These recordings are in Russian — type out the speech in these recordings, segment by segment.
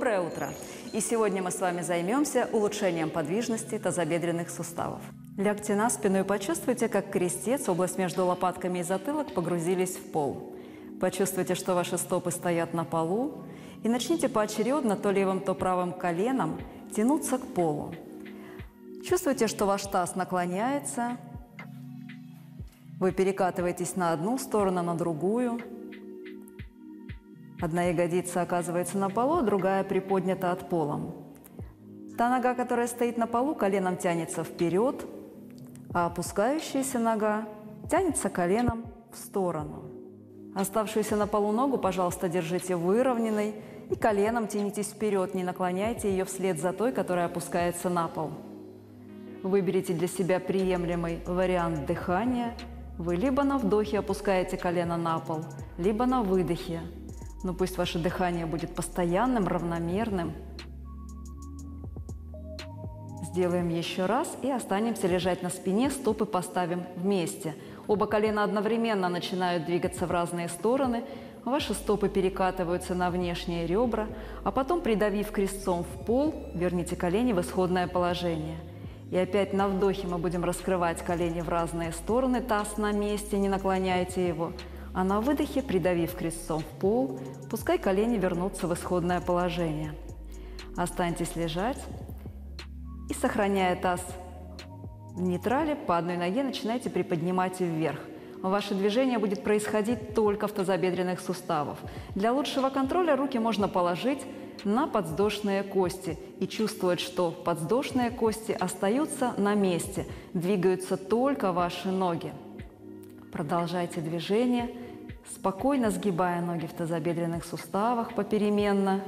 Доброе утро! И сегодня мы с вами займемся улучшением подвижности тазобедренных суставов. Лягте на спину и почувствуйте, как крестец, область между лопатками и затылок погрузились в пол. Почувствуйте, что ваши стопы стоят на полу. И начните поочередно то левым, то правым коленом тянуться к полу. Чувствуйте, что ваш таз наклоняется. Вы перекатываетесь на одну сторону, на другую. Одна ягодица оказывается на полу, а другая приподнята от пола. Та нога, которая стоит на полу, коленом тянется вперед, а опускающаяся нога тянется коленом в сторону. Оставшуюся на полу ногу, пожалуйста, держите выровненной и коленом тянитесь вперед, не наклоняйте ее вслед за той, которая опускается на пол. Выберите для себя приемлемый вариант дыхания. Вы либо на вдохе опускаете колено на пол, либо на выдохе. Но пусть ваше дыхание будет постоянным, равномерным. Сделаем еще раз и останемся лежать на спине, стопы поставим вместе. Оба колена одновременно начинают двигаться в разные стороны. Ваши стопы перекатываются на внешние ребра, а потом, придавив крестцом в пол, верните колени в исходное положение. И опять на вдохе мы будем раскрывать колени в разные стороны, таз на месте, не наклоняйте его. А на выдохе, придавив крестцом в пол, пускай колени вернутся в исходное положение. Останьтесь лежать и, сохраняя таз в нейтрале, по одной ноге начинайте приподнимать вверх. Ваше движение будет происходить только в тазобедренных суставах. Для лучшего контроля руки можно положить на подвздошные кости и чувствовать, что подвздошные кости остаются на месте, двигаются только ваши ноги. Продолжайте движение, спокойно сгибая ноги в тазобедренных суставах попеременно.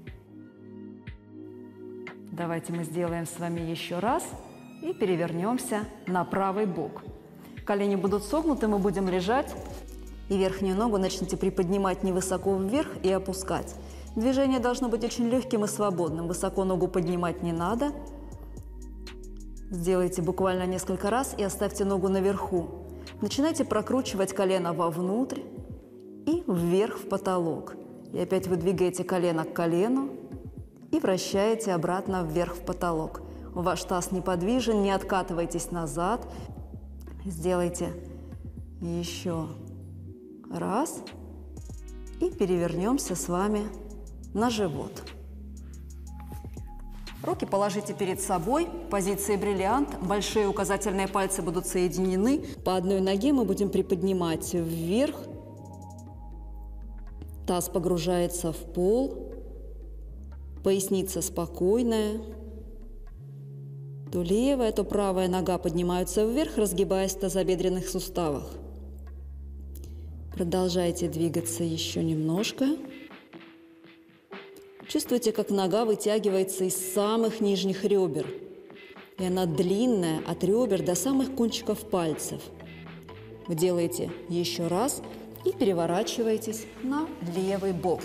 Давайте мы сделаем с вами еще раз и перевернемся на правый бок. Колени будут согнуты, мы будем лежать, и верхнюю ногу начните приподнимать невысоко вверх и опускать. Движение должно быть очень легким и свободным. Высоко ногу поднимать не надо. Сделайте буквально несколько раз и оставьте ногу наверху. Начинайте прокручивать колено вовнутрь и вверх в потолок. И опять вы двигаете колено к колену и вращаете обратно вверх в потолок. Ваш таз неподвижен, не откатывайтесь назад. Сделайте еще раз и перевернемся с вами на живот. Руки положите перед собой в позиции бриллиант. Большие указательные пальцы будут соединены. По одной ноге мы будем приподнимать вверх. Таз погружается в пол. Поясница спокойная. То левая, то правая нога поднимаются вверх, разгибаясь в тазобедренных суставах. Продолжайте двигаться еще немножко. Чувствуйте, как нога вытягивается из самых нижних ребер. И она длинная от ребер до самых кончиков пальцев. Вы делаете еще раз и переворачиваетесь на левый бок.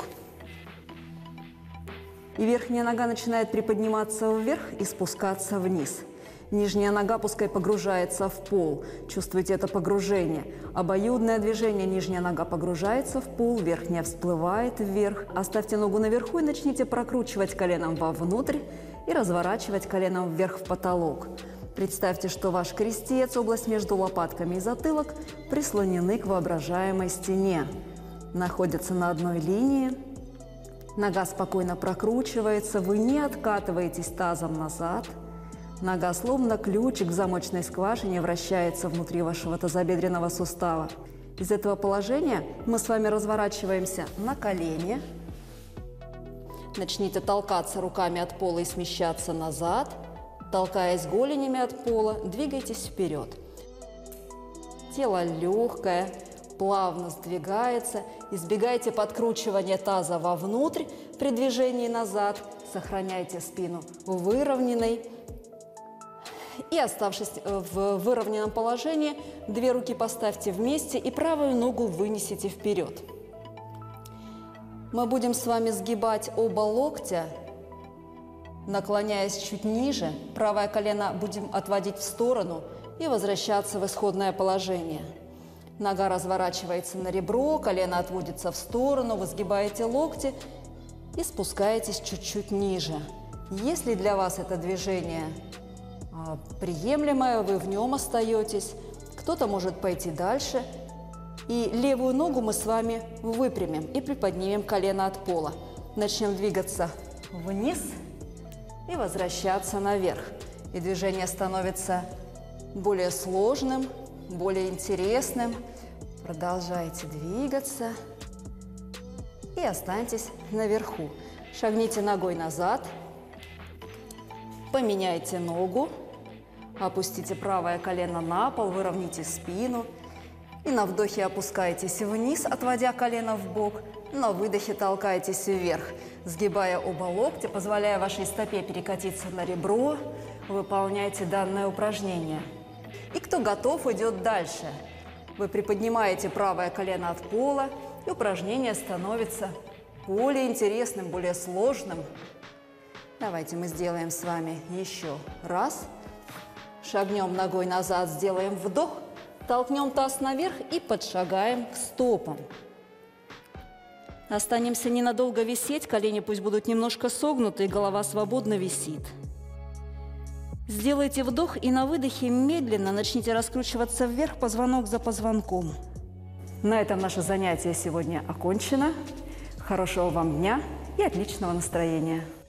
И верхняя нога начинает приподниматься вверх и спускаться вниз. Нижняя нога пускай погружается в пол. Чувствуйте это погружение. Обоюдное движение. Нижняя нога погружается в пол, верхняя всплывает вверх. Оставьте ногу наверху и начните прокручивать коленом вовнутрь и разворачивать коленом вверх в потолок. Представьте, что ваш крестец, область между лопатками и затылок, прислонены к воображаемой стене. Находятся на одной линии. Нога спокойно прокручивается, вы не откатываетесь тазом назад. Нога, словно ключик в замочной скважине, вращается внутри вашего тазобедренного сустава. Из этого положения мы с вами разворачиваемся на колени. Начните толкаться руками от пола и смещаться назад. Толкаясь голенями от пола, двигайтесь вперед. Тело легкое, плавно сдвигается. Избегайте подкручивания таза вовнутрь при движении назад. Сохраняйте спину выровненной. И, оставшись в выровненном положении, две руки поставьте вместе и правую ногу вынесите вперед. Мы будем с вами сгибать оба локтя, наклоняясь чуть ниже. Правое колено будем отводить в сторону и возвращаться в исходное положение. Нога разворачивается на ребро, колено отводится в сторону, вы сгибаете локти и спускаетесь чуть-чуть ниже. Если для вас это движение приемлемое, вы в нем остаетесь, кто-то может пойти дальше. И левую ногу мы с вами выпрямим и приподнимем колено от пола. Начнем двигаться вниз и возвращаться наверх. И движение становится более сложным, более интересным. Продолжайте двигаться и останьтесь наверху. Шагните ногой назад, поменяйте ногу, опустите правое колено на пол, выровняйте спину. И на вдохе опускайтесь вниз, отводя колено в бок. На выдохе толкайтесь вверх, сгибая оба локтя, позволяя вашей стопе перекатиться на ребро. Выполняйте данное упражнение. И кто готов, идет дальше. Вы приподнимаете правое колено от пола, и упражнение становится более интересным, более сложным. Давайте мы сделаем с вами еще раз. Шагнем ногой назад, сделаем вдох. Толкнем таз наверх и подшагаем к стопам. Останемся ненадолго висеть, колени пусть будут немножко согнуты, и голова свободно висит. Сделайте вдох и на выдохе медленно начните раскручиваться вверх, позвонок за позвонком. На этом наше занятие сегодня окончено. Хорошего вам дня и отличного настроения!